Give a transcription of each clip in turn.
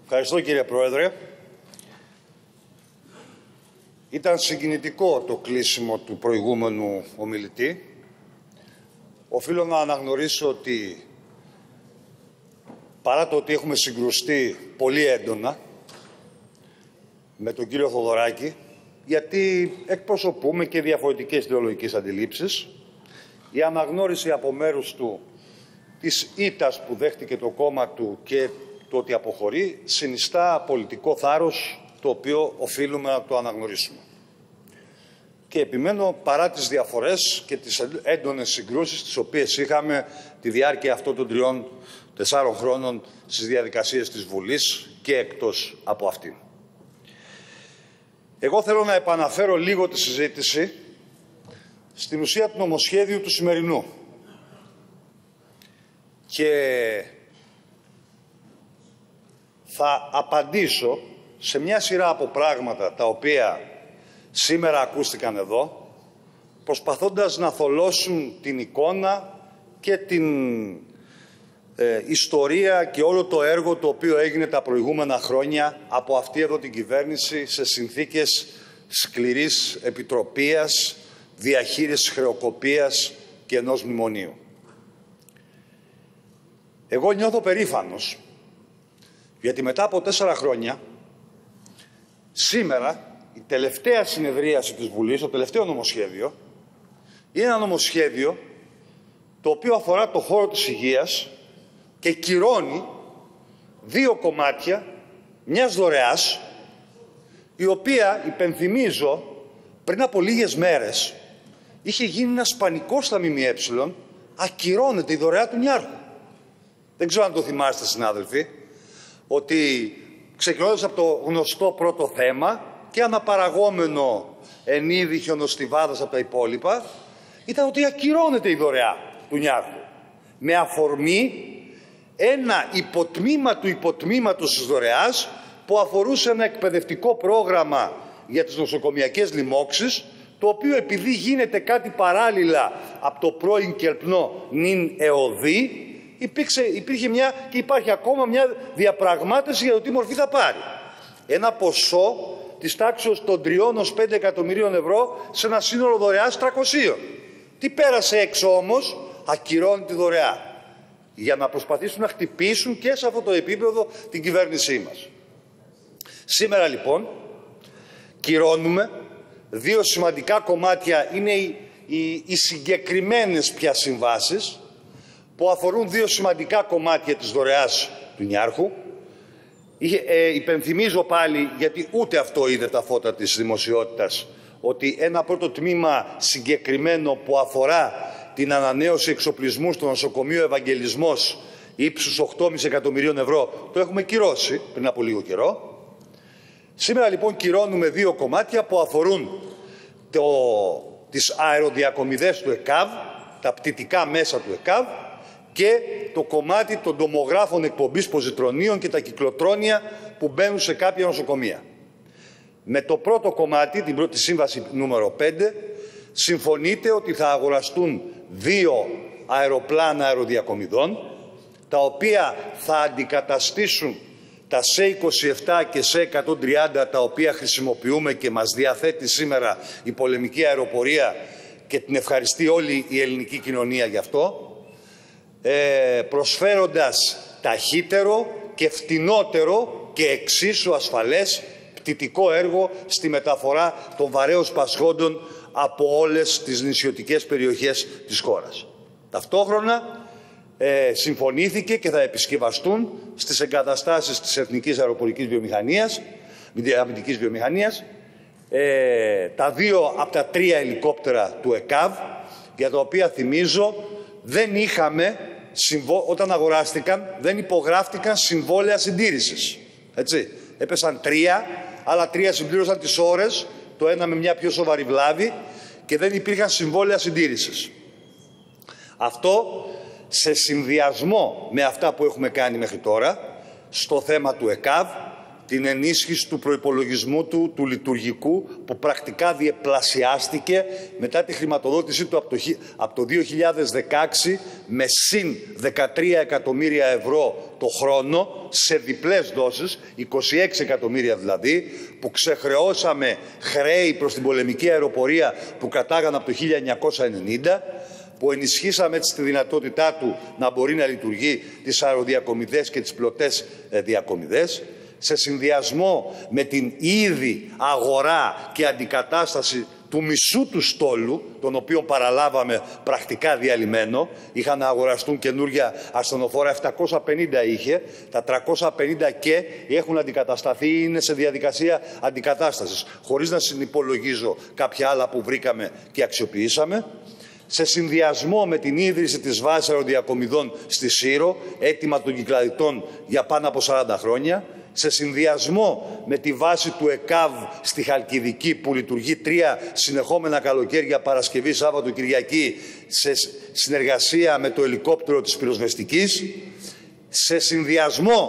Ευχαριστώ, κύριε Πρόεδρε. Ήταν συγκινητικό το κλείσιμο του προηγούμενου ομιλητή. Οφείλω να αναγνωρίσω ότι παρά το ότι έχουμε συγκρουστεί πολύ έντονα με τον κύριο Θοδωράκη, γιατί εκπροσωπούμε και διαφορετικές ιδεολογικές αντιλήψεις, η αναγνώριση από μέρους του της ήττας που δέχτηκε το κόμμα του και το ότι αποχωρεί συνιστά πολιτικό θάρρος, το οποίο οφείλουμε να το αναγνωρίσουμε. Και επιμένω παρά τις διαφορές και τις έντονες συγκρούσεις τις οποίες είχαμε τη διάρκεια αυτών των 3-4 χρόνων στις διαδικασίες της Βουλής και εκτός από αυτήν. Εγώ θέλω να επαναφέρω λίγο τη συζήτηση στην ουσία του νομοσχέδιου του σημερινού. Και θα απαντήσω σε μια σειρά από πράγματα τα οποία σήμερα ακούστηκαν εδώ, προσπαθώντας να θολώσουν την εικόνα και την ιστορία και όλο το έργο το οποίο έγινε τα προηγούμενα χρόνια από αυτή εδώ την κυβέρνηση σε συνθήκες σκληρής επιτροπίας, διαχείρισης χρεοκοπίας και ενός μνημονίου. Εγώ νιώθω περήφανος, γιατί μετά από 4 χρόνια, σήμερα, η τελευταία συνεδρίαση της Βουλής, το τελευταίο νομοσχέδιο, είναι ένα νομοσχέδιο το οποίο αφορά το χώρο της υγείας και κυρώνει 2 κομμάτια μιας δωρεάς, η οποία, υπενθυμίζω, πριν από λίγες μέρες, είχε γίνει ένας πανικός στα ΜΜΕ, ακυρώνεται η δωρεά του Νιάρχου. Δεν ξέρω αν το θυμάστε, συνάδελφοι, ότι ξεκινώντας από το γνωστό πρώτο θέμα και αναπαραγόμενο εν είδη χιονοστιβάδας από τα υπόλοιπα, ήταν ότι ακυρώνεται η δωρεά του Νιάρχου. Με αφορμή ένα υποτμήμα του υποτμήματος της δωρεάς που αφορούσε ένα εκπαιδευτικό πρόγραμμα για τις νοσοκομιακές λοιμώξεις, το οποίο επειδή γίνεται κάτι παράλληλα από το πρώην κελπνό νυν ΕΟΔΗ, υπήρχε μια και υπάρχει ακόμα μια διαπραγμάτευση για το τι μορφή θα πάρει. Ένα ποσό της τάξης των 3-5 εκατομμυρίων ευρώ σε ένα σύνολο δωρεάς 300. Τι πέρασε έξω όμως? Ακυρώνει τη δωρεά. Για να προσπαθήσουν να χτυπήσουν και σε αυτό το επίπεδο την κυβέρνησή μας. Σήμερα λοιπόν κυρώνουμε 2 σημαντικά κομμάτια, είναι οι συγκεκριμένες πια συμβάσεις που αφορούν 2 σημαντικά κομμάτια της δωρεάς του Νιάρχου. Υπενθυμίζω πάλι, γιατί ούτε αυτό είδε τα φώτα της δημοσιότητας, ότι ένα πρώτο τμήμα συγκεκριμένο που αφορά την ανανέωση εξοπλισμού στο νοσοκομείο Ευαγγελισμός ύψους 8,5 εκατομμυρίων ευρώ το έχουμε κυρώσει πριν από λίγο καιρό. Σήμερα λοιπόν κυρώνουμε 2 κομμάτια που αφορούν τις αεροδιακομιδές του ΕΚΑΒ, τα πτυτικά μέσα του ΕΚΑΒ και το κομμάτι των τομογράφων εκπομπής ποζιτρονίων και τα κυκλοτρόνια που μπαίνουν σε κάποια νοσοκομεία. Με το πρώτο κομμάτι, την πρώτη σύμβαση νούμερο 5, συμφωνείται ότι θα αγοραστούν 2 αεροπλάνα αεροδιακομιδών, τα οποία θα αντικαταστήσουν τα C-27 και C-130, τα οποία χρησιμοποιούμε και μας διαθέτει σήμερα η πολεμική αεροπορία και την ευχαριστεί όλη η ελληνική κοινωνία γι' αυτό, προσφέροντας ταχύτερο και φτηνότερο και εξίσου ασφαλές πτυτικό έργο στη μεταφορά των βαρέως πασχόντων από όλες τις νησιωτικές περιοχές της χώρας. Ταυτόχρονα συμφωνήθηκε και θα επισκευαστούν στις εγκαταστάσεις της Εθνικής Αεροπορικής Βιομηχανίας, αμυντικής βιομηχανίας, τα 2 από τα 3 ελικόπτερα του ΕΚΑΒ, για τα οποία θυμίζω δεν είχαμε, όταν αγοράστηκαν, δεν υπογράφτηκαν συμβόλαια συντήρησης. Έτσι. Έπεσαν 3, άλλα 3 συμπλήρωσαν τις ώρες, το ένα με μια πιο σοβαρή βλάβη και δεν υπήρχαν συμβόλαια συντήρησης. Αυτό σε συνδυασμό με αυτά που έχουμε κάνει μέχρι τώρα στο θέμα του ΕΚΑΒ, την ενίσχυση του προϋπολογισμού του λειτουργικού, που πρακτικά διεπλασιάστηκε μετά τη χρηματοδότησή του από το 2016 με συν 13 εκατομμύρια ευρώ το χρόνο, σε διπλές δόσεις, 26 εκατομμύρια δηλαδή, που ξεχρεώσαμε χρέη προς την πολεμική αεροπορία που κρατάγανε από το 1990, που ενισχύσαμε έτσι τη δυνατότητά του να μπορεί να λειτουργεί τις αεροδιακομιδές και τις πλωτές διακομιδές, σε συνδυασμό με την ήδη αγορά και αντικατάσταση του μισού του στόλου, τον οποίο παραλάβαμε πρακτικά διαλυμένο. Είχαν να αγοραστούν καινούργια ασθενοφόρα, 750 είχε, τα 350 και έχουν αντικατασταθεί ή είναι σε διαδικασία αντικατάστασης, χωρίς να συνυπολογίζω κάποια άλλα που βρήκαμε και αξιοποιήσαμε. Σε συνδυασμό με την ίδρυση της βάσης αεροδιακομιδών στη Σύρο, έτοιμα των κυκλαδιτών για πάνω από 40 χρόνια, σε συνδυασμό με τη βάση του ΕΚΑΒ στη Χαλκιδική, που λειτουργεί 3 συνεχόμενα καλοκαίρια, Παρασκευή, Σάββατο, Κυριακή, σε συνεργασία με το ελικόπτερο της πυροσβεστικής, σε συνδυασμό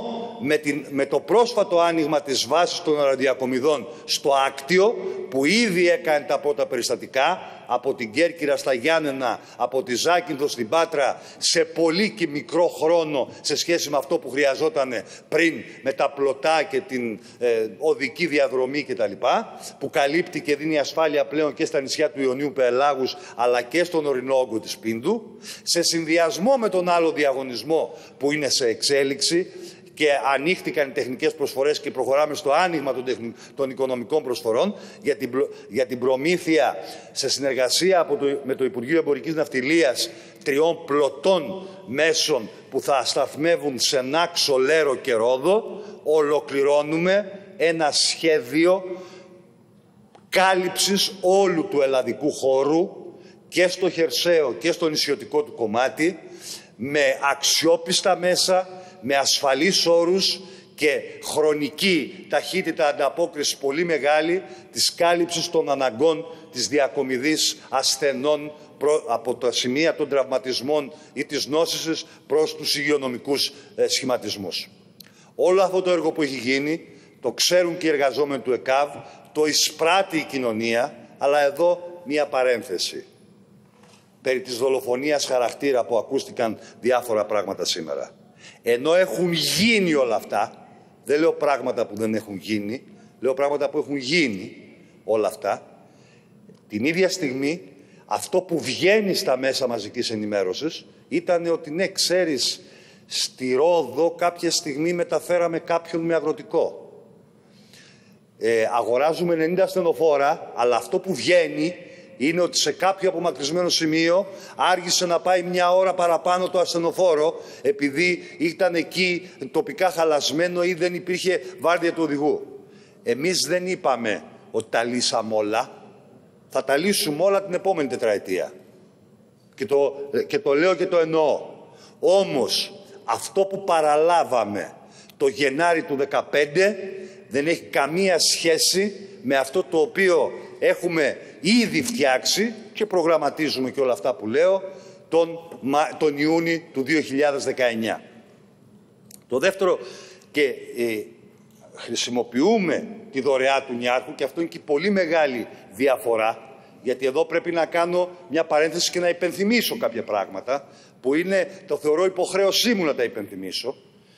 με το πρόσφατο άνοιγμα της βάσης των αεροδιακομιδών στο Άκτιο, που ήδη έκανε τα πρώτα περιστατικά, από την Κέρκυρα στα Γιάννενα, από τη Ζάκυνθο στην Πάτρα, σε πολύ και μικρό χρόνο σε σχέση με αυτό που χρειαζόταν πριν, με τα πλωτά και την οδική διαδρομή κτλ., που καλύπτει και δίνει ασφάλεια πλέον και στα νησιά του Ιωνίου Πελάγους, αλλά και στον ορεινό όγκο της Πίνδου, σε συνδυασμό με τον άλλο διαγωνισμό που είναι σε εξέλιξη, και ανοίχτηκαν οι τεχνικές προσφορές και προχωράμε στο άνοιγμα των οικονομικών προσφορών για την προμήθεια, σε συνεργασία με το Υπουργείο Εμπορικής Ναυτιλίας, 3 πλωτών μέσων που θα σταθμεύουν σε Νάξο, Λέρο και Ρόδο. Ολοκληρώνουμε ένα σχέδιο κάλυψης όλου του ελλαδικού χώρου, και στο χερσαίο και στο νησιωτικό του κομμάτι, με αξιόπιστα μέσα, με ασφαλείς όρους και χρονική ταχύτητα ανταπόκρισης πολύ μεγάλη της κάλυψης των αναγκών της διακομιδής ασθενών από τα σημεία των τραυματισμών ή της νόσησης προς τους υγειονομικούς σχηματισμούς. Όλο αυτό το έργο που έχει γίνει το ξέρουν και οι εργαζόμενοι του ΕΚΑΒ, το εισπράττει η κοινωνία, αλλά εδώ μία παρένθεση. Περί της δολοφονίας χαρακτήρα που ακούστηκαν διάφορα πράγματα σήμερα. Ενώ έχουν γίνει όλα αυτά, δεν λέω πράγματα που δεν έχουν γίνει, λέω πράγματα που έχουν γίνει όλα αυτά, την ίδια στιγμή αυτό που βγαίνει στα μέσα μαζικής ενημέρωσης ήταν ότι ναι, ξέρεις, στη Ρόδο κάποια στιγμή μεταφέραμε κάποιον με αγροτικό. Αγοράζουμε 90 ασθενοφόρα, αλλά αυτό που βγαίνει είναι ότι σε κάποιο απομακρυσμένο σημείο άργησε να πάει 1 ώρα παραπάνω το ασθενοφόρο, επειδή ήταν εκεί τοπικά χαλασμένο ή δεν υπήρχε βάρδια του οδηγού. Εμείς δεν είπαμε ότι τα λύσαμε όλα. Θα τα λύσουμε όλα την επόμενη τετραετία. Και το λέω και το εννοώ. Όμως αυτό που παραλάβαμε το Γενάρη του 2015 δεν έχει καμία σχέση με αυτό το οποίο έχουμε ήδη φτιάξει και προγραμματίζουμε και όλα αυτά που λέω τον Ιούνιο του 2019. Το δεύτερο, και χρησιμοποιούμε τη δωρεά του νιάρχου, και αυτό είναι και πολύ μεγάλη διαφορά, γιατί εδώ πρέπει να κάνω μια παρένθεση και να υπενθυμίσω κάποια πράγματα που είναι, το θεωρώ υποχρέωσή μου να τα υπενθυμίσω,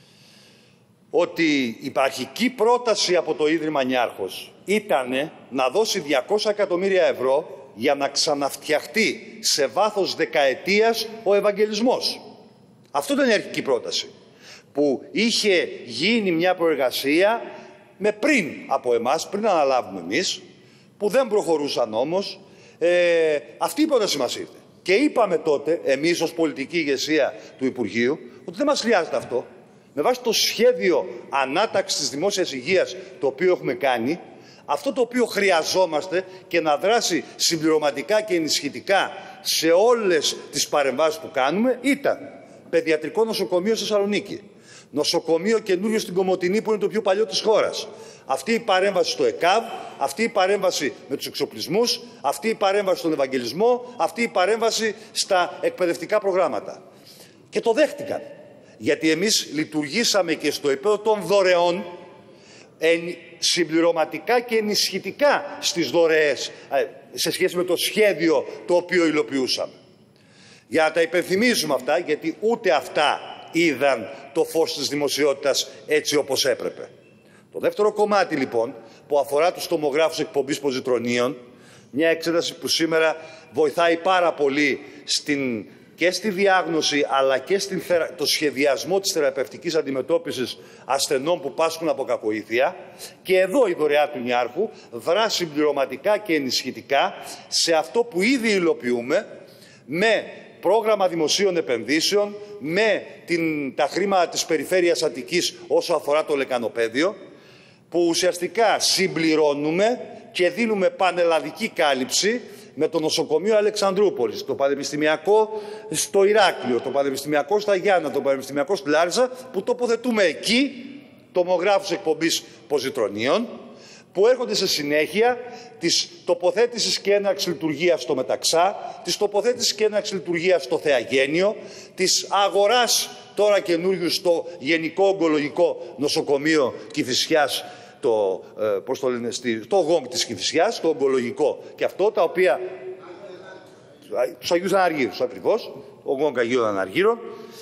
ότι η αρχική πρόταση από το Ίδρυμα Νιάρχος ήταν να δώσει 200 εκατομμύρια ευρώ για να ξαναφτιαχτεί σε βάθος δεκαετίας ο Ευαγγελισμός. Αυτό ήταν η αρχική πρόταση, που είχε γίνει μια προεργασία με πριν από εμάς, πριν αναλάβουμε εμείς, που δεν προχωρούσαν όμως. Αυτή η πρόταση μας ήρθε. Και είπαμε τότε, εμείς ως πολιτική ηγεσία του Υπουργείου, ότι δεν μας χρειάζεται αυτό. Με βάση το σχέδιο ανάταξης της δημόσιας υγείας το οποίο έχουμε κάνει, αυτό το οποίο χρειαζόμαστε και να δράσει συμπληρωματικά και ενισχυτικά σε όλες τις παρεμβάσεις που κάνουμε, ήταν παιδιατρικό νοσοκομείο στη Θεσσαλονίκη, νοσοκομείο καινούριο στην Κομοτηνή που είναι το πιο παλιό της χώρας. Αυτή η παρέμβαση στο ΕΚΑΒ, αυτή η παρέμβαση με τους εξοπλισμούς, αυτή η παρέμβαση στον Ευαγγελισμό, αυτή η παρέμβαση στα εκπαιδευτικά προγράμματα. Και το δέχτηκαν. Γιατί εμείς λειτουργήσαμε και στο επίπεδο των δωρεών συμπληρωματικά και ενισχυτικά στις δωρεές σε σχέση με το σχέδιο το οποίο υλοποιούσαμε. Για να τα υπενθυμίζουμε αυτά, γιατί ούτε αυτά είδαν το φως της δημοσιότητας έτσι όπως έπρεπε. Το δεύτερο κομμάτι λοιπόν, που αφορά τους τομογράφους εκπομπής ποζιτρονίων, μια εξέταση που σήμερα βοηθάει πάρα πολύ και στη διάγνωση αλλά και το σχεδιασμό της θεραπευτικής αντιμετώπισης ασθενών που πάσχουν από κακοήθεια. Και εδώ η δωρεά του Νιάρχου δρά συμπληρωματικά και ενισχυτικά σε αυτό που ήδη υλοποιούμε με πρόγραμμα δημοσίων επενδύσεων, με τα χρήματα της περιφέρειας Αττικής όσο αφορά το λεκανοπαίδιο, που ουσιαστικά συμπληρώνουμε και δίνουμε πανελλαδική κάλυψη με το νοσοκομείο Αλεξανδρούπολης, το πανεπιστημιακό στο Ηράκλειο, το πανεπιστημιακό στα Γιάννα, το πανεπιστημιακό στη Λάρισα, που τοποθετούμε εκεί τομογράφους εκπομπής ποζιτρονίων, που έρχονται σε συνέχεια της τοποθέτησης και έναρξης λειτουργίας στο Μεταξά, της τοποθέτησης και έναρξης λειτουργίας στο Θεαγένιο, της αγοράς τώρα καινούριου στο Γενικό Ογκολογικό Νοσοκομείο Κηφισιάς, το ΓΟΜ της Κηφισιάς, το ογκολογικό και αυτό, τα οποία τους Αγίους Αναργύρους ακριβώς, ο ΓΟΜ Αγίων Αναργύρων,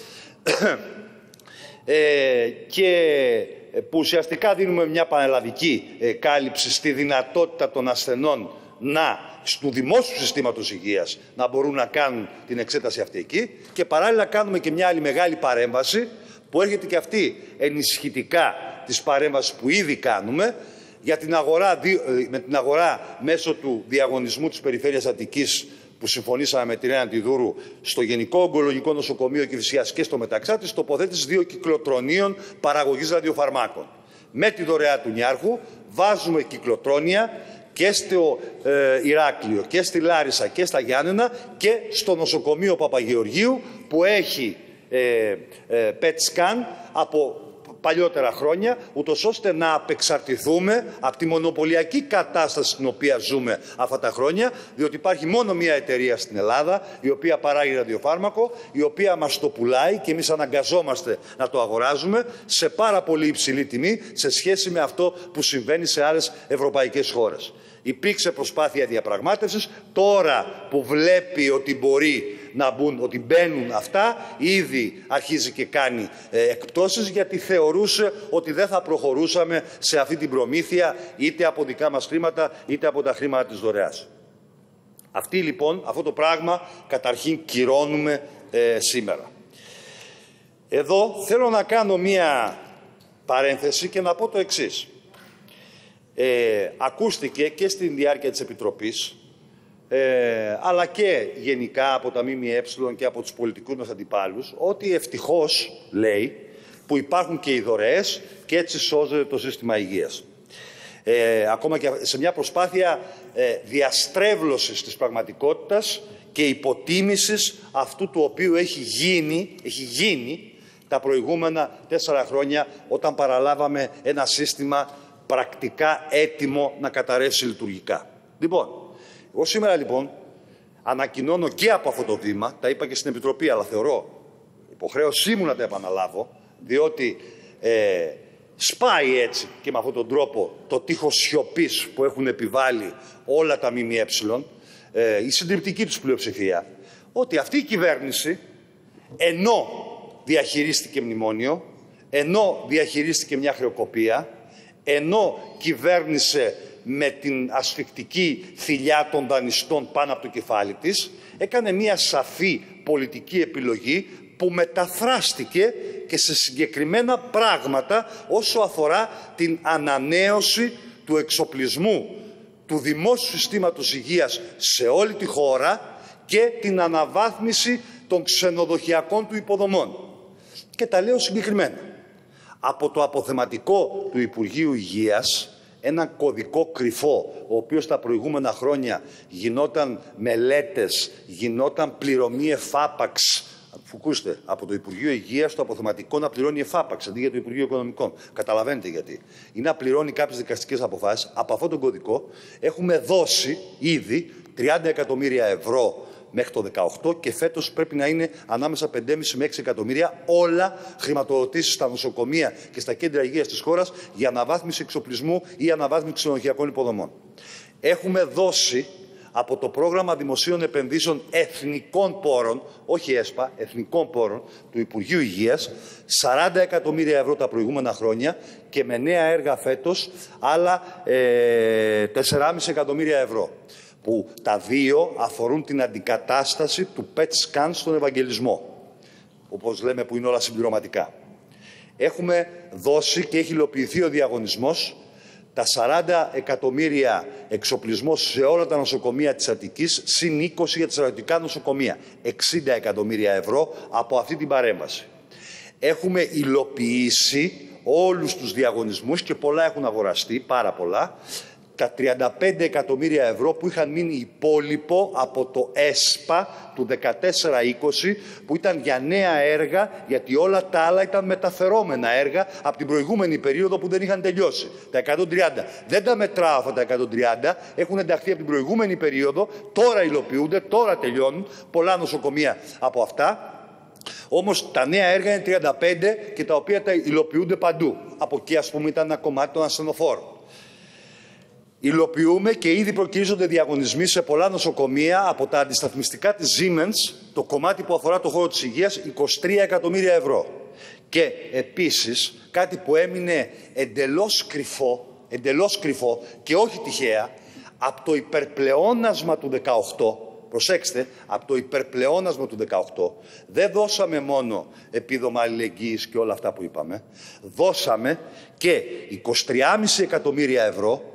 και που ουσιαστικά δίνουμε μια πανελλαδική κάλυψη στη δυνατότητα των ασθενών του δημόσιου συστήματος υγείας να μπορούν να κάνουν την εξέταση αυτή εκεί, και παράλληλα κάνουμε και μια άλλη μεγάλη παρέμβαση που έρχεται και αυτή ενισχυτικά της παρέμβασης που ήδη κάνουμε για με την αγορά μέσω του διαγωνισμού της Περιφέρειας Αττικής που συμφωνήσαμε με την Ρένα Αντιδούρου στο Γενικό Ογκολογικό Νοσοκομείο Κηφισιάς και στο Μεταξά, της τοποθέτησης 2 κυκλοτρονίων παραγωγής ραδιοφαρμάκων. Με τη δωρεά του Νιάρχου βάζουμε κυκλοτρόνια και στο Ηράκλειο και στη Λάρισα και στα Γιάννενα και στο νοσοκομείο Παπαγεωργίου, που έχει PET scan από παλιότερα χρόνια, ούτως ώστε να απεξαρτηθούμε από τη μονοπωλιακή κατάσταση στην οποία ζούμε αυτά τα χρόνια, διότι υπάρχει μόνο μία εταιρεία στην Ελλάδα η οποία παράγει ραδιοφάρμακο, η οποία μας το πουλάει και εμείς αναγκαζόμαστε να το αγοράζουμε σε πάρα πολύ υψηλή τιμή σε σχέση με αυτό που συμβαίνει σε άλλες ευρωπαϊκές χώρες. Υπήρξε προσπάθεια διαπραγμάτευσης, τώρα που βλέπει ότι μπορεί να μπουν, ότι μπαίνουν αυτά, ήδη αρχίζει και κάνει εκπτώσεις, γιατί θεωρούσε ότι δεν θα προχωρούσαμε σε αυτή την προμήθεια είτε από δικά μας χρήματα είτε από τα χρήματα της δωρεάς. Αυτό το πράγμα καταρχήν κυρώνουμε σήμερα. Εδώ θέλω να κάνω μία παρένθεση και να πω το εξής. Ακούστηκε και στην διάρκεια της Επιτροπής, αλλά και γενικά από τα ΜΜΕ και από τους πολιτικούς μας αντιπάλους, ότι ευτυχώς, λέει, που υπάρχουν και οι δωρεές και έτσι σώζεται το σύστημα υγείας. Ακόμα και σε μια προσπάθεια διαστρέβλωσης της πραγματικότητας και υποτίμησης αυτού του οποίου έχει γίνει τα προηγούμενα 4 χρόνια, όταν παραλάβαμε ένα σύστημα πρακτικά έτοιμο να καταρρεύσει λειτουργικά. Λοιπόν, εγώ σήμερα ανακοινώνω και από αυτό το βήμα, τα είπα και στην Επιτροπή, αλλά θεωρώ υποχρέωσή μου να τα επαναλάβω, διότι σπάει έτσι και με αυτόν τον τρόπο το τείχος σιωπής που έχουν επιβάλει όλα τα ΜΜΕ, η συντριπτική τους πλειοψηφία, ότι αυτή η κυβέρνηση, ενώ διαχειρίστηκε μνημόνιο, ενώ διαχειρίστηκε μια χρεοκοπία, ενώ κυβέρνησε με την ασφικτική θηλιά των δανειστών πάνω από το κεφάλι της, έκανε μια σαφή πολιτική επιλογή που μεταφράστηκε και σε συγκεκριμένα πράγματα όσο αφορά την ανανέωση του εξοπλισμού του δημόσιου συστήματος υγείας σε όλη τη χώρα και την αναβάθμιση των ξενοδοχειακών του υποδομών. Και τα λέω συγκεκριμένα. Από το αποθεματικό του Υπουργείου Υγείας, ένα κωδικό κρυφό, ο οποίος τα προηγούμενα χρόνια γινόταν μελέτες, γινόταν πληρωμή εφάπαξ. Ακούστε, από το Υπουργείο Υγείας το αποθεματικό να πληρώνει εφάπαξ αντί για το Υπουργείο Οικονομικών. Καταλαβαίνετε γιατί. Ή να πληρώνει κάποιες δικαστικές αποφάσεις. Από αυτόν τον κωδικό έχουμε δώσει ήδη 30 εκατομμύρια ευρώ μέχρι το 18 και φέτος πρέπει να είναι ανάμεσα 5,5 με 6 εκατομμύρια όλα χρηματοδοτήσεις στα νοσοκομεία και στα κέντρα υγείας της χώρας για αναβάθμιση εξοπλισμού ή αναβάθμιση ξενοδοχειακών υποδομών. Έχουμε δώσει από το πρόγραμμα δημοσίων επενδύσεων εθνικών πόρων, όχι ΕΣΠΑ, εθνικών πόρων του Υπουργείου Υγείας, 40 εκατομμύρια ευρώ τα προηγούμενα χρόνια και με νέα έργα φέτος άλλα 4,5 εκατομμύρια ευρώ. Που τα δύο αφορούν την αντικατάσταση του PET scan στον Ευαγγελισμό, όπως λέμε, που είναι όλα συμπληρωματικά. Έχουμε δώσει και έχει υλοποιηθεί ο διαγωνισμός τα 40 εκατομμύρια εξοπλισμός σε όλα τα νοσοκομεία της Αττικής, συν 20 για τα στρατιωτικά νοσοκομεία. 60 εκατομμύρια ευρώ από αυτή την παρέμβαση. Έχουμε υλοποιήσει όλους τους διαγωνισμούς και πολλά έχουν αγοραστεί, πάρα πολλά. Τα 35 εκατομμύρια ευρώ που είχαν μείνει υπόλοιπο από το ΕΣΠΑ του 14-20, που ήταν για νέα έργα, γιατί όλα τα άλλα ήταν μεταφερόμενα έργα από την προηγούμενη περίοδο που δεν είχαν τελειώσει. Τα 130. Δεν τα μετράω αυτά τα 130, έχουν ενταχθεί από την προηγούμενη περίοδο, τώρα υλοποιούνται, τώρα τελειώνουν, πολλά νοσοκομεία από αυτά. Όμως τα νέα έργα είναι 35 και τα οποία τα υλοποιούνται παντού. Από εκεί, ας πούμε, ήταν ένα κομμάτι των ασθενοφόρων. Υλοποιούμε και ήδη προκυρίζονται διαγωνισμοί σε πολλά νοσοκομεία από τα αντισταθμιστικά της Siemens, το κομμάτι που αφορά το χώρο της υγείας, 23 εκατομμύρια ευρώ. Και επίσης, κάτι που έμεινε εντελώς κρυφό και όχι τυχαία, από το υπερπλεόνασμα του 18, προσέξτε, από το υπερπλεόνασμα του 18, δεν δώσαμε μόνο επίδομα αλληλεγγύης και όλα αυτά που είπαμε, δώσαμε και 23,5 εκατομμύρια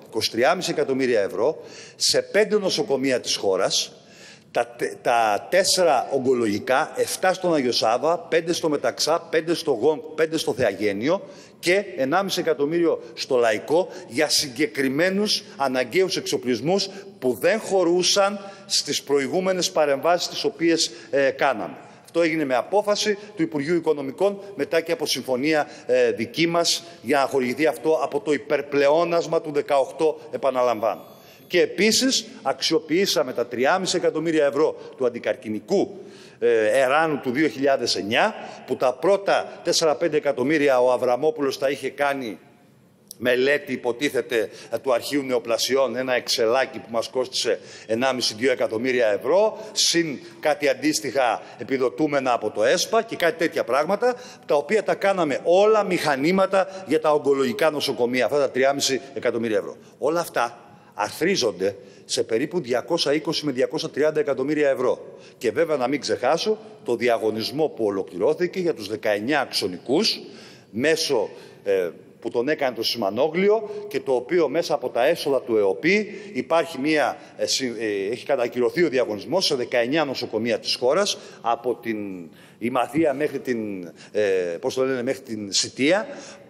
ευρώ σε 5 νοσοκομεία της χώρας, τα 4 ογκολογικά, 7 στον Άγιο Σάββα, 5 στο Μεταξά, 5 στο ΓΟΝΚ, 5 στο Θεαγένιο και 1,5 εκατομμύριο στο Λαϊκό για συγκεκριμένους αναγκαίους εξοπλισμούς που δεν χωρούσαν στις προηγούμενες παρεμβάσεις τις οποίες κάναμε. Αυτό έγινε με απόφαση του Υπουργείου Οικονομικών μετά και από συμφωνία δική μας για να χορηγηθεί αυτό από το υπερπλεόνασμα του 18, επαναλαμβάνω. Και επίσης αξιοποιήσαμε τα 3,5 εκατομμύρια ευρώ του αντικαρκινικού εράνου του 2009, που τα πρώτα 4-5 εκατομμύρια ο Αβραμόπουλος τα είχε κάνει μελέτη, υποτίθεται, του Αρχείου Νεοπλασιών, ένα εξελάκι που μας κόστισε 1,5-2 εκατομμύρια ευρώ, συν κάτι αντίστοιχα επιδοτούμενα από το ΕΣΠΑ και κάτι τέτοια πράγματα, τα οποία τα κάναμε όλα μηχανήματα για τα ογκολογικά νοσοκομεία, αυτά τα 3,5 εκατομμύρια ευρώ. Όλα αυτά αρθρίζονται σε περίπου 220 με 230 εκατομμύρια ευρώ. Και βέβαια να μην ξεχάσω το διαγωνισμό που ολοκληρώθηκε για τους 19 αξονικούς μέσω που τον έκανε το Σιμανόγλιο και το οποίο μέσα από τα έσοδα του ΕΟΠΗ έχει κατακυρωθεί ο διαγωνισμός σε 19 νοσοκομεία της χώρας, από την Ημαθία μέχρι την, μέχρι την Σιτία,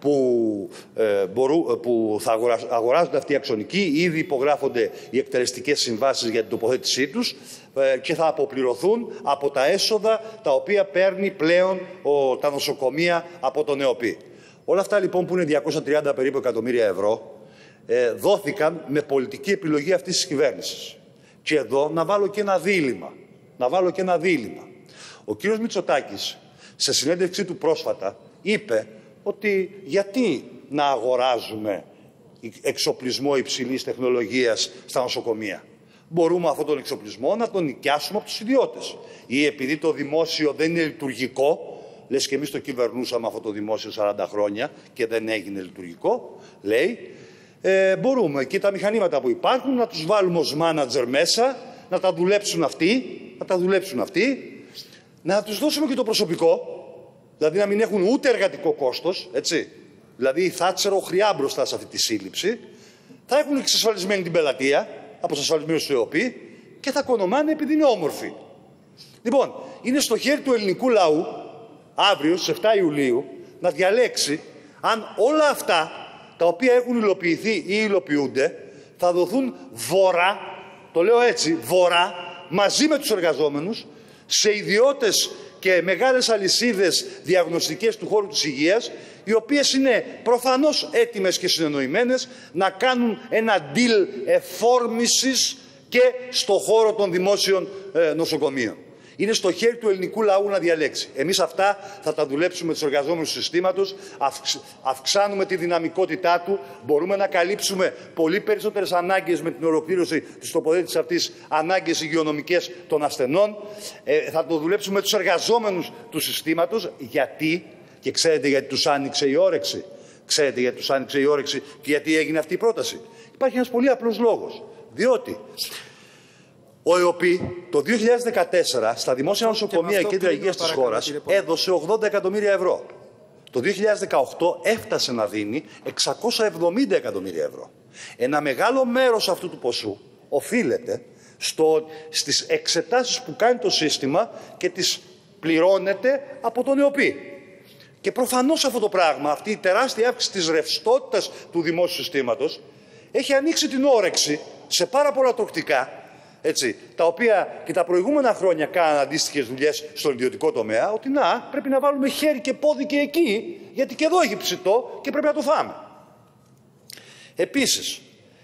που θα αγοράζονται αυτοί οι αξονικοί. Ήδη υπογράφονται οι εκτελεστικές συμβάσεις για την τοποθέτησή τους και θα αποπληρωθούν από τα έσοδα τα οποία παίρνει πλέον τα νοσοκομεία από τον ΕΟΠΗ. Όλα αυτά λοιπόν που είναι 230 περίπου εκατομμύρια ευρώ δόθηκαν με πολιτική επιλογή αυτής της κυβέρνησης. Και εδώ να βάλω και ένα δίλημμα. Ο κύριος Μητσοτάκης σε συνέντευξή του πρόσφατα είπε ότι γιατί να αγοράζουμε εξοπλισμό υψηλής τεχνολογίας στα νοσοκομεία. Μπορούμε αυτόν τον εξοπλισμό να τον νοικιάσουμε από τους ιδιώτες. Ή επειδή το δημόσιο δεν είναι λειτουργικό, λες και εμείς το κυβερνούσαμε αυτό το δημόσιο 40 χρόνια και δεν έγινε λειτουργικό, λέει, μπορούμε και τα μηχανήματα που υπάρχουν να τους βάλουμε ως μάνατζερ μέσα, να τα δουλέψουν αυτοί, να τους δώσουμε και το προσωπικό, δηλαδή να μην έχουν ούτε εργατικό κόστος, έτσι. Δηλαδή η Θάτσερ οχριά μπροστά σε αυτή τη σύλληψη, θα έχουν εξασφαλισμένη την πελατεία, από τους ασφαλισμένους του ΕΟΠΗ και θα κονομάνε επειδή είναι όμορφοι. Λοιπόν, είναι στο χέρι του ελληνικού λαού, αύριο, στις 7 Ιουλίου, να διαλέξει αν όλα αυτά τα οποία έχουν υλοποιηθεί ή υλοποιούνται θα δοθούν βορρά, το λέω έτσι, βορρά, μαζί με τους εργαζόμενους, σε ιδιώτες και μεγάλες αλυσίδες διαγνωστικές του χώρου της υγείας, οι οποίες είναι προφανώς έτοιμες και συνεννοημένες να κάνουν ένα deal εφόρμησης και στο χώρο των δημόσιων νοσοκομείων. Είναι στο χέρι του ελληνικού λαού να διαλέξει. Εμείς αυτά θα τα δουλέψουμε με τους εργαζόμενους του συστήματος, αυξάνουμε τη δυναμικότητά του, μπορούμε να καλύψουμε πολύ περισσότερες ανάγκες με την ολοκλήρωση της τοποθέτησης αυτής, ανάγκες υγειονομικές των ασθενών. Θα το δουλέψουμε με τους εργαζόμενους του συστήματος, γιατί, και ξέρετε γιατί τους άνοιξε η όρεξη. Ξέρετε γιατί τους άνοιξε η όρεξη και γιατί έγινε αυτή η πρόταση. Υπάρχει ένας πολύ απλός λόγος. Διότι ο ΕΟΠΗ το 2014 στα δημόσια νοσοκομεία και κέντρα υγείας της χώρας έδωσε 80 εκατομμύρια ευρώ. Το 2018 έφτασε να δίνει 670 εκατομμύρια ευρώ. Ένα μεγάλο μέρος αυτού του ποσού οφείλεται στις εξετάσεις που κάνει το σύστημα και τις πληρώνεται από τον ΕΟΠΗ. Και προφανώς αυτό το πράγμα, αυτή η τεράστια αύξηση της ρευστότητας του δημόσιου συστήματος, έχει ανοίξει την όρεξη σε πάρα πολλά τοκτικά, έτσι, τα οποία και τα προηγούμενα χρόνια κάναν αντίστοιχες δουλειές στον ιδιωτικό τομέα, ότι να, πρέπει να βάλουμε χέρι και πόδι και εκεί, γιατί και εδώ έχει ψητό και πρέπει να το φάμε. Επίσης,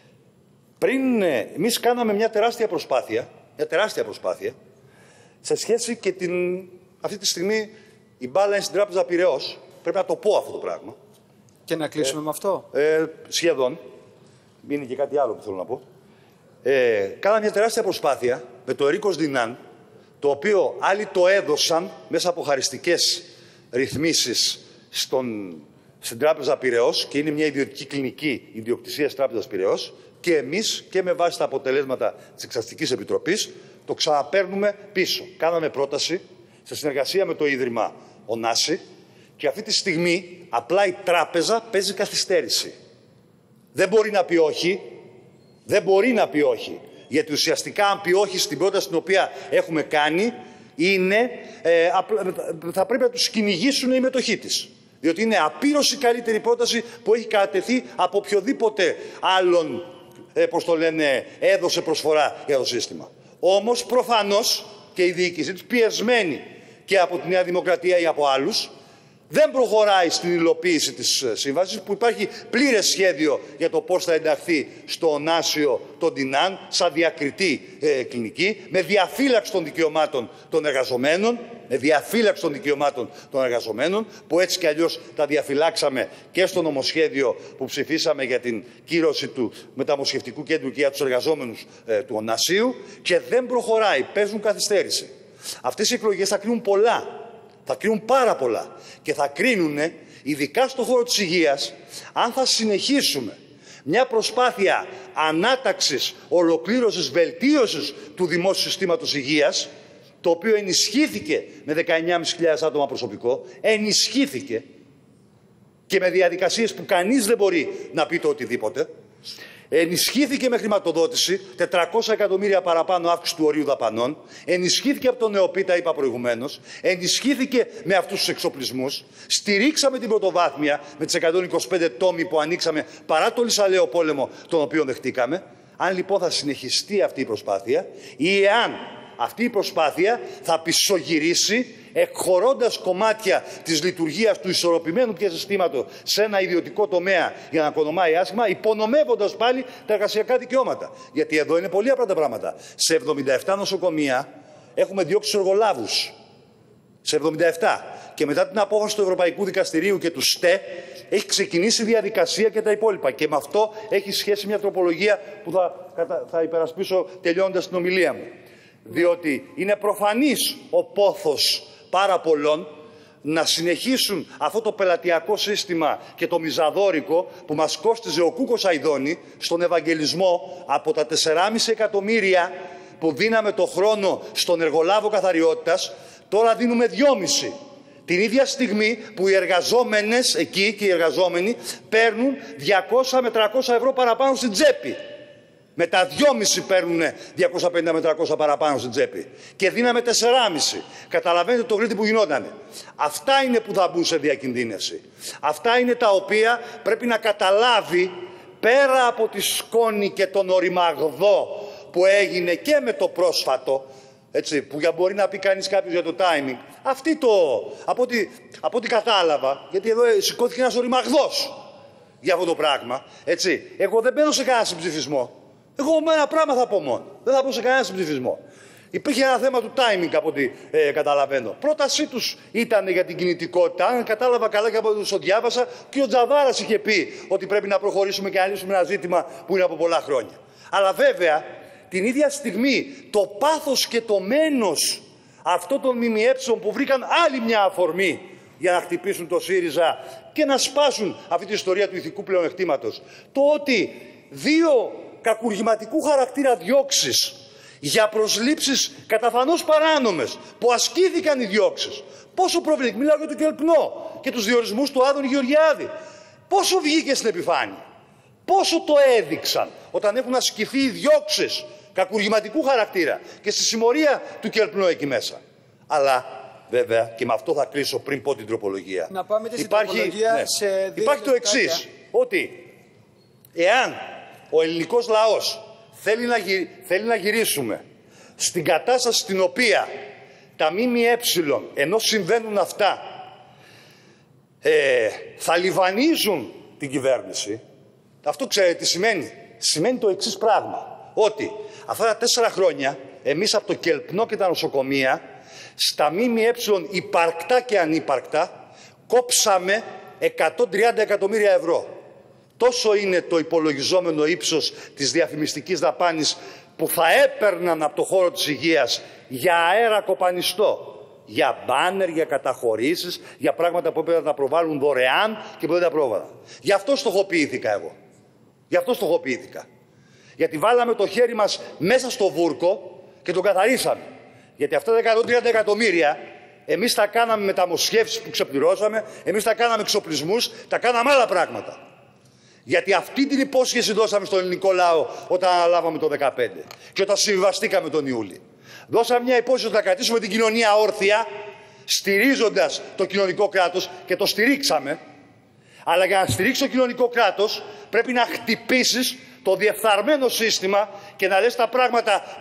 εμείς κάναμε μια τεράστια προσπάθεια, σε σχέση και αυτή τη στιγμή η μπάλα είναι στην Τράπεζα Πειραιώς, πρέπει να το πω αυτό το πράγμα. Και να κλείσουμε με αυτό. Σχεδόν. Είναι και κάτι άλλο που θέλω να πω. Κάναμε μια τεράστια προσπάθεια με το Ερίκος Δινάν, το οποίο άλλοι το έδωσαν μέσα από χαριστικές ρυθμίσεις στην Τράπεζα Πειραιώς και είναι μια ιδιωτική κλινική ιδιοκτησία της Τράπεζας Πειραιώς και εμείς και με βάση τα αποτελέσματα της Εξαστικής Επιτροπής το ξαναπαίρνουμε πίσω. Κάναμε πρόταση σε συνεργασία με το Ίδρυμα Ωνάση και αυτή τη στιγμή απλά η τράπεζα παίζει καθυστέρηση. Δεν μπορεί να πει όχι. Δεν μπορεί να πει όχι. Γιατί ουσιαστικά αν πει όχι στην πρόταση την οποία έχουμε κάνει, θα πρέπει να τους κυνηγήσουν οι μετοχοί της. Διότι είναι απείρωση καλύτερη πρόταση που έχει κατατεθεί από οποιοδήποτε άλλον, έδωσε προσφορά για το σύστημα. Όμως προφανώς και η διοίκηση της, πιεσμένη και από τη Νέα Δημοκρατία ή από άλλους, δεν προχωράει στην υλοποίηση της σύμβασης, που υπάρχει πλήρες σχέδιο για το πώς θα ενταχθεί στο Ωνάσιο των Δινάν σαν διακριτή κλινική, με διαφύλαξη των δικαιωμάτων των εργαζομένων, που έτσι κι αλλιώς τα διαφυλάξαμε και στο νομοσχέδιο που ψηφίσαμε για την κύρωση του μεταμοσχευτικού κέντρου και για τους εργαζόμενους του Ωνασίου, και δεν προχωράει, παίζουν καθυστέρηση. Αυτές οι εκλογές θα κρίνουν πολλά. Θα κρίνουν πάρα πολλά και θα κρίνουν, ειδικά στον χώρο της υγείας, αν θα συνεχίσουμε μια προσπάθεια ανάταξης, ολοκλήρωσης, βελτίωσης του δημόσιου συστήματος υγείας, το οποίο ενισχύθηκε με 19.500 άτομα προσωπικό, ενισχύθηκε και με διαδικασίες που κανείς δεν μπορεί να πει το οτιδήποτε, ενισχύθηκε με χρηματοδότηση, 400 εκατομμύρια παραπάνω αύξηση του ορίου δαπανών, ενισχύθηκε από τον ΕΟΠΗ, τα είπα προηγουμένως, ενισχύθηκε με αυτούς τους εξοπλισμούς, στηρίξαμε την πρωτοβάθμια με τις 125 τόμοι που ανοίξαμε παρά το λυσαλαίο πόλεμο τον οποίο δεχτήκαμε. Αν λοιπόν θα συνεχιστεί αυτή η προσπάθεια ή εάν αυτή η προσπάθεια θα πισωγυρίσει, εκχωρώντας κομμάτια της λειτουργίας του ισορροπημένου πια συστήματος σε ένα ιδιωτικό τομέα για να οικονομάει άσχημα, υπονομεύοντας πάλι τα εργασιακά δικαιώματα. Γιατί εδώ είναι πολύ απλά τα πράγματα. Σε 77 νοσοκομεία έχουμε διώξει τους εργολάβους. Σε 77. Και μετά την απόφαση του Ευρωπαϊκού Δικαστηρίου και του ΣΤΕ έχει ξεκινήσει διαδικασία και τα υπόλοιπα. Και με αυτό έχει σχέση μια τροπολογία που θα υπερασπίσω τελειώνοντας την ομιλία μου. Διότι είναι προφανής ο πόθος πάρα πολλών να συνεχίσουν αυτό το πελατειακό σύστημα και το μιζαδόρικο που μας κόστιζε ο Κούκος Αηδόνη στον Ευαγγελισμό, από τα 4,5 εκατομμύρια που δίναμε το χρόνο στον εργολάβο καθαριότητας, τώρα δίνουμε 2,5. Την ίδια στιγμή που οι εργαζόμενες εκεί και οι εργαζόμενοι παίρνουν 200 με 300 ευρώ παραπάνω στην τσέπη. Με τα 2,5 παίρνουν 250 με 300 παραπάνω στην τσέπη. Και δίναμε 4,5. Καταλαβαίνετε το γρίτι που γινότανε. Αυτά είναι που θα μπουν σε διακινδύνευση. Αυτά είναι τα οποία πρέπει να καταλάβει, πέρα από τη σκόνη και τον οριμαγδό που έγινε και με το πρόσφατο, έτσι, που μπορεί να πει κανείς κάποιος για το timing. Από ό,τι κατάλαβα, γιατί εδώ σηκώθηκε ένας οριμαγδός για αυτό το πράγμα. Έτσι. Εγώ δεν μπαίνω σε κανένα συμψηφισμό. Εγώ με ένα πράγμα θα πω μόνο. Δεν θα πω σε κανένα συμψηφισμό. Υπήρχε ένα θέμα του timing από ό,τι καταλαβαίνω. Πρότασή τους ήταν για την κινητικότητα. Αν κατάλαβα καλά και από ό,τι το διάβασα, και ο Τζαβάρας είχε πει ότι πρέπει να προχωρήσουμε και να λύσουμε ένα ζήτημα που είναι από πολλά χρόνια. Αλλά βέβαια, την ίδια στιγμή, το πάθος και το μένος αυτών των ΜΜΕ που βρήκαν άλλη μια αφορμή για να χτυπήσουν το ΣΥΡΙΖΑ και να σπάσουν αυτή τη ιστορία του ηθικού πλεονεκτήματος. Το ότι δύο κακουργηματικού χαρακτήρα διώξεις για προσλήψεις καταφανώς παράνομες που ασκήθηκαν οι διώξεις. Πόσο προβλητικό, μιλάω για το Κελπνό και τους διορισμούς του Άδωνη Γεωργιάδη. Πόσο βγήκε στην επιφάνεια, πόσο το έδειξαν όταν έχουν ασκηθεί οι διώξεις κακουργηματικού χαρακτήρα και στη συμμορία του Κελπνό εκεί μέσα. Αλλά βέβαια, και με αυτό θα κλείσω πριν πω την τροπολογία. Να πάμε στην τροπολογία σε δύο υπάρχει το εξής, ότι εάν ο ελληνικός λαός θέλει να γυρίσουμε στην κατάσταση στην οποία τα ΜΜΕ, ενώ συμβαίνουν αυτά, θα λιβανίζουν την κυβέρνηση, αυτό ξέρετε τι σημαίνει. Σημαίνει το εξής πράγμα, ότι αυτά τα 4 χρόνια εμείς από το Κελπνό και τα νοσοκομεία στα ΜΜΕ υπαρκτά και ανύπαρκτα κόψαμε 130 εκατομμύρια ευρώ. Τόσο είναι το υπολογιζόμενο ύψος της διαφημιστικής δαπάνης που θα έπαιρναν από το χώρο της υγείας για αέρα κοπανιστό, για μπάνερ, για καταχωρήσεις, για πράγματα που έπρεπε να τα προβάλλουν δωρεάν και που δεν τα πρόβαλαν. Γι' αυτό στοχοποιήθηκα εγώ. Γι' αυτό στοχοποιήθηκα. Γιατί βάλαμε το χέρι μας μέσα στο βούρκο και το καθαρίσαμε. Γιατί αυτά τα 130 εκατομμύρια εμείς τα κάναμε μεταμοσχεύσεις που ξεπληρώσαμε, εμείς τα κάναμε εξοπλισμούς, τα κάναμε άλλα πράγματα. Γιατί αυτή την υπόσχεση δώσαμε στον ελληνικό λαό όταν αναλάβαμε το 2015 και όταν συμβιβαστήκαμε τον Ιούλιο. Δώσαμε μια υπόσχεση ότι θα κρατήσουμε την κοινωνία όρθια, στηρίζοντας το κοινωνικό κράτος και το στηρίξαμε. Αλλά για να στηρίξει το κοινωνικό κράτος πρέπει να χτυπήσεις το διεφθαρμένο σύστημα και να λες τα πράγματα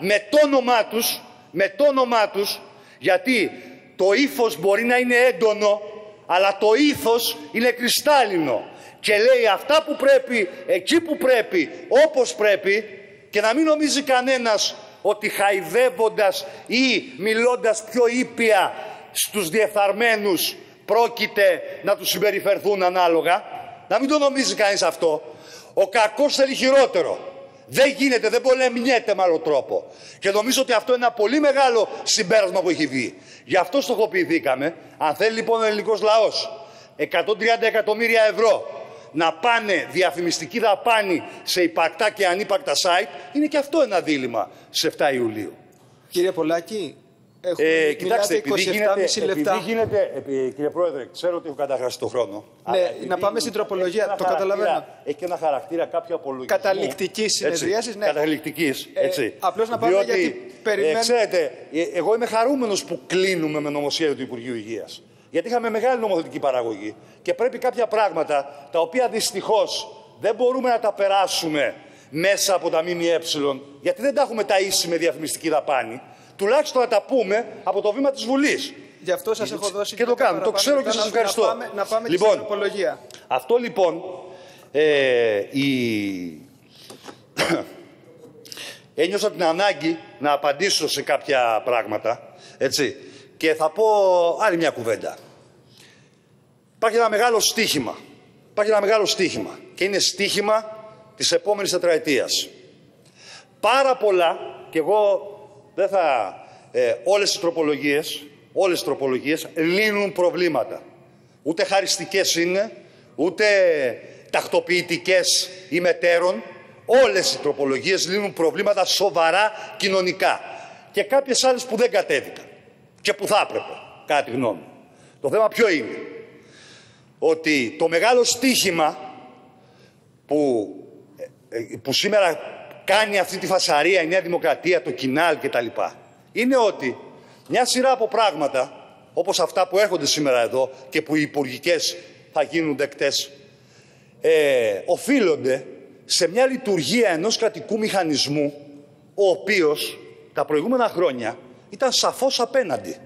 με το όνομά τους, γιατί το ύφος μπορεί να είναι έντονο, αλλά το ήθος είναι κρυστάλλινο. Και λέει αυτά που πρέπει, εκεί που πρέπει, όπως πρέπει, και να μην νομίζει κανένας ότι χαϊδεύοντας ή μιλώντας πιο ήπια στους διεφθαρμένους πρόκειται να τους συμπεριφερθούν ανάλογα. Να μην το νομίζει κανείς αυτό. Ο κακός θέλει χειρότερο. Δεν γίνεται, δεν πολεμιέται με άλλο τρόπο. Και νομίζω ότι αυτό είναι ένα πολύ μεγάλο συμπέρασμα που έχει βγει. Γι' αυτό στοχοποιηθήκαμε. Αν θέλει λοιπόν ο ελληνικός λαός 130 εκατομμύρια ευρώ να πάνε διαφημιστική δαπάνη σε υπαρκτά και ανύπαρκτα site, είναι και αυτό ένα δίλημμα σε 7 Ιουλίου. Κύριε Πολάκη, κοιτάξτε, λεπτά. Κύριε Πρόεδρε, ξέρω ότι έχω καταχράσει το χρόνο. Ναι, να πάμε στην τροπολογία, το καταλαβαίνω. Έχει και ένα χαρακτήρα κάποιο απολογισμού. Καταληκτικής συνεδρίασης, ναι. Καταληκτικής, έτσι. Απλώς να πάμε γιατί περιμένουμε. Ξέρετε, εγώ είμαι χαρούμενος που κλείνουμε με νομοσχέδιο του Υπουργείου Υγείας. Γιατί είχαμε μεγάλη νομοθετική παραγωγή και πρέπει κάποια πράγματα, τα οποία δυστυχώς δεν μπορούμε να τα περάσουμε μέσα από τα ΜΜΕ, γιατί δεν τα έχουμε ταΐσει με διαφημιστική δαπάνη, τουλάχιστον να τα πούμε από το βήμα της Βουλής. Γι' αυτό σας έχω δώσει και το κάνω. Το ξέρω και σας ευχαριστώ. Να πάμε στην τροπολογία. Αυτό λοιπόν ένιωσα την ανάγκη να απαντήσω σε κάποια πράγματα, έτσι. Και θα πω άλλη μια κουβέντα. Υπάρχει ένα μεγάλο στοίχημα. Και είναι στοίχημα της επόμενης τετραετίας. Πάρα πολλά, και εγώ δεν θα... όλες οι τροπολογίες λύνουν προβλήματα. Ούτε χαριστικές είναι, ούτε τακτοποιητικές ημετέρων. Όλες οι τροπολογίες λύνουν προβλήματα σοβαρά κοινωνικά. Και κάποιες άλλες που δεν κατέβηκαν. Και που θα έπρεπε, κατά τη γνώμη μου. Το θέμα ποιο είναι? Ότι το μεγάλο στοίχημα που σήμερα κάνει αυτή τη φασαρία η Νέα Δημοκρατία, το Κινάλ κτλ. Είναι ότι μια σειρά από πράγματα, όπως αυτά που έρχονται σήμερα εδώ και που οι υπουργικές θα γίνουν δεκτές, οφείλονται σε μια λειτουργία ενός κρατικού μηχανισμού, ο οποίος τα προηγούμενα χρόνια ήταν σαφώς απέναντι.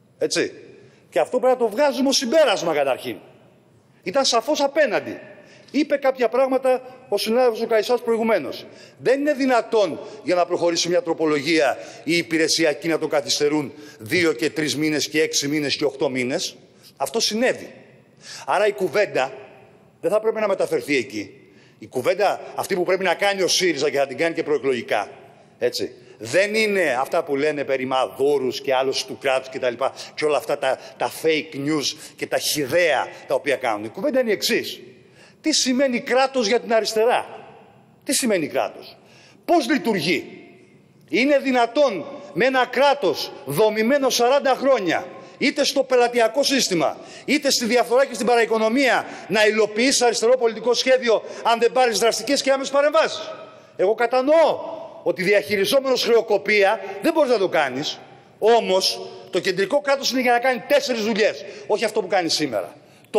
Έτσι. Και αυτό πρέπει να το βγάζουμε ως συμπέρασμα καταρχήν. Ήταν σαφώς απέναντι. Είπε κάποια πράγματα ο συνάδελφος ο Καϊσάς προηγουμένως. Δεν είναι δυνατόν για να προχωρήσει μια τροπολογία οι υπηρεσιακοί να το καθυστερούν 2 και 3 μήνες και 6 μήνες και 8 μήνες. Αυτό συνέβη. Άρα η κουβέντα δεν θα πρέπει να μεταφερθεί εκεί. Η κουβέντα αυτή που πρέπει να κάνει ο ΣΥΡΙΖΑ και θα την κάνει και προεκλογικά, έτσι, δεν είναι αυτά που λένε περί μαδούρους και άλλους του κράτους και τα λοιπά και όλα αυτά τα fake news και τα χυδαία τα οποία κάνουν. Η κουβέντα είναι η εξής. Τι σημαίνει κράτος για την αριστερά? Τι σημαίνει κράτος? Πώς λειτουργεί? Είναι δυνατόν με ένα κράτος δομημένο 40 χρόνια, είτε στο πελατειακό σύστημα, είτε στη διαφθορά και στην παραοικονομία, να υλοποιείς αριστερό πολιτικό σχέδιο αν δεν πάρεις δραστικές και άμεσες παρεμβάσεις? Εγώ κατανοώ ότι διαχειριζόμενος χρεοκοπία δεν μπορείς να το κάνεις. Όμως το κεντρικό κράτος είναι για να κάνει 4 δουλειές, όχι αυτό που κάνει σήμερα. Το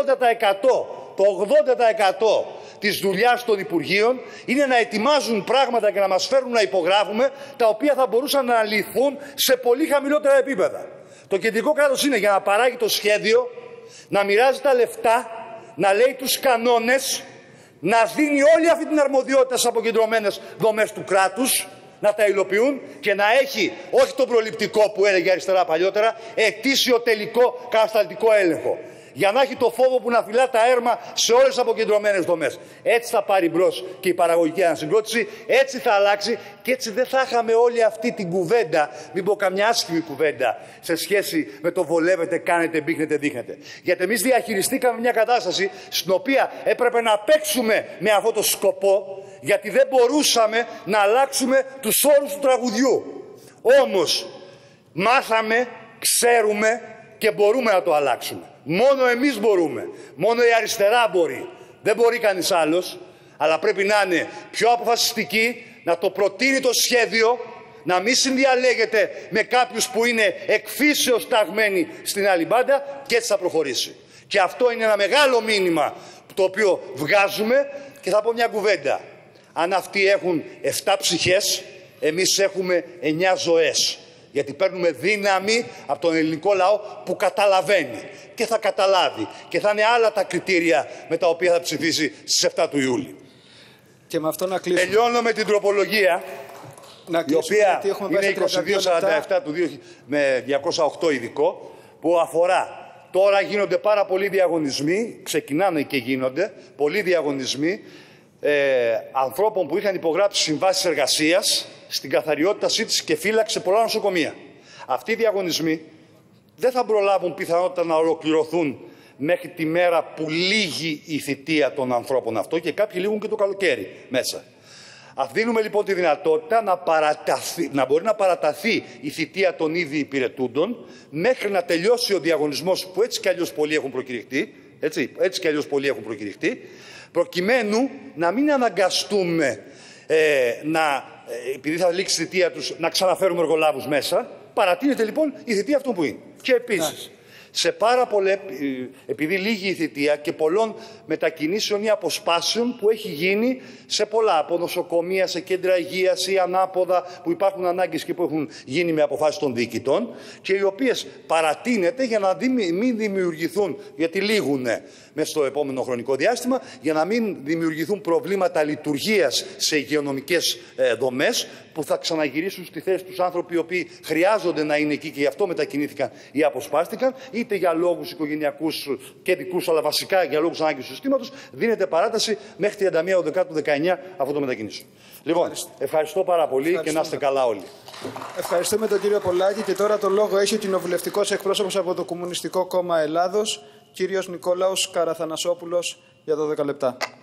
80% της δουλειάς των Υπουργείων είναι να ετοιμάζουν πράγματα και να μας φέρουν να υπογράφουμε, τα οποία θα μπορούσαν να λυθούν σε πολύ χαμηλότερα επίπεδα. Το κεντρικό κράτος είναι για να παράγει το σχέδιο, να μοιράζει τα λεφτά, να λέει τους κανόνες, να δίνει όλη αυτή την αρμοδιότητα στις αποκεντρωμένες δομές του κράτους, να τα υλοποιούν και να έχει, όχι το προληπτικό που έλεγε αριστερά παλιότερα, ετήσιο τελικό κατασταλτικό έλεγχο. Για να έχει το φόβο που να φυλά τα έρμα σε όλες τις αποκεντρωμένες δομές. Έτσι θα πάρει μπρος και η παραγωγική ανασυγκρότηση, έτσι θα αλλάξει και έτσι δεν θα είχαμε όλη αυτή την κουβέντα, μην πω καμιά άσχημη κουβέντα, σε σχέση με το βολεύετε, κάνετε, μπήχνετε, δείχνετε. Γιατί εμείς διαχειριστήκαμε μια κατάσταση στην οποία έπρεπε να παίξουμε με αυτό το σκοπό, γιατί δεν μπορούσαμε να αλλάξουμε τους όρους του τραγουδιού. Όμως μάθαμε, ξέρουμε και μπορούμε να το αλλάξουμε. Μόνο εμείς μπορούμε. Μόνο η αριστερά μπορεί. Δεν μπορεί κανείς άλλος. Αλλά πρέπει να είναι πιο αποφασιστική, να το προτείνει το σχέδιο, να μην συνδιαλέγεται με κάποιους που είναι εκφύσεως ταγμένοι στην άλλη μπάντα και έτσι θα προχωρήσει. Και αυτό είναι ένα μεγάλο μήνυμα το οποίο βγάζουμε και θα πω μια κουβέντα. Αν αυτοί έχουν 7 ψυχές, εμείς έχουμε 9 ζωές. Γιατί παίρνουμε δύναμη από τον ελληνικό λαό που καταλαβαίνει και θα καταλάβει. Και θα είναι άλλα τα κριτήρια με τα οποία θα ψηφίσει στις 7 του Ιούλη. Και με αυτό να κλείσουμε. Τελειώνω με την τροπολογία, η οποία είναι 2247 με 208 ειδικό, που αφορά. Τώρα γίνονται πάρα πολλοί διαγωνισμοί, ξεκινάνε και γίνονται πολλοί διαγωνισμοί ανθρώπων που είχαν υπογράψει συμβάσεις εργασίας στην καθαριότητα, σύντηση και φύλαξη σε πολλά νοσοκομεία. Αυτοί οι διαγωνισμοί δεν θα προλάβουν πιθανότητα να ολοκληρωθούν μέχρι τη μέρα που λύγει η θητεία των ανθρώπων αυτών και κάποιοι λύγουν και το καλοκαίρι μέσα. Δίνουμε λοιπόν τη δυνατότητα να μπορεί να παραταθεί η θητεία των ήδη υπηρετούντων μέχρι να τελειώσει ο διαγωνισμός που έτσι κι αλλιώς πολλοί έχουν προκηρυχτεί, προκειμένου να μην αναγκαστούμε επειδή θα λήξει η θητεία τους, να ξαναφέρουμε εργολάβους μέσα. Παρατείνεται λοιπόν η θητεία αυτών που είναι. Και επίσης, σε πάρα πολλά, επειδή λύγει η θητεία και πολλών μετακινήσεων ή αποσπάσεων που έχει γίνει σε πολλά, από νοσοκομεία, σε κέντρα υγείας ή ανάποδα που υπάρχουν ανάγκες και που έχουν γίνει με αποφάσεις των διοικητών και οι οποίες παρατείνεται για να μην δημιουργηθούν, γιατί λύγουν μέσα στο επόμενο χρονικό διάστημα, για να μην δημιουργηθούν προβλήματα λειτουργίας σε υγειονομικές δομές που θα ξαναγυρίσουν στη θέση τους άνθρωποι οι οποίοι χρειάζονται να είναι εκεί και γι' αυτό μετακινήθηκαν ή αποσπάστηκαν, είτε για λόγους οικογενειακούς και δικούς, αλλά βασικά για λόγους ανάγκης του συστήματος, δίνεται παράταση μέχρι 31 Δεκάτου 19 αυτό το μετακινήσεων. Λοιπόν, ευχαριστώ πάρα πολύ και να είστε καλά όλοι. Ευχαριστούμε τον κύριο Πολάκη και τώρα το λόγο έχει ο κοινοβουλευτικός εκπρόσωπος από το Κομμουνιστικό Κόμμα Ελλάδος, κύριος Νικόλαος Καραθανασόπουλος, για 12 λεπτά.